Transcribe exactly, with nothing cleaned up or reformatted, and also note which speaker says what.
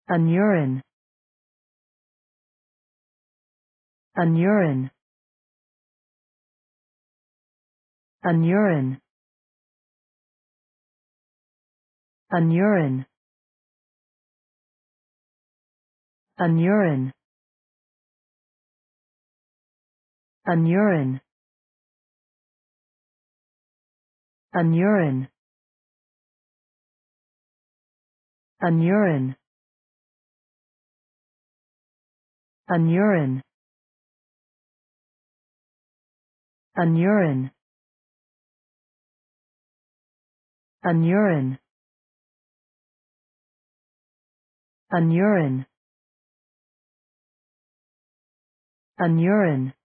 Speaker 1: Anuran. Anuran. Anuran. Anuran. Anuran. Anuran. Anuran. Anuran. Anuran. Anuran. Anuran. Anuran. Anuran.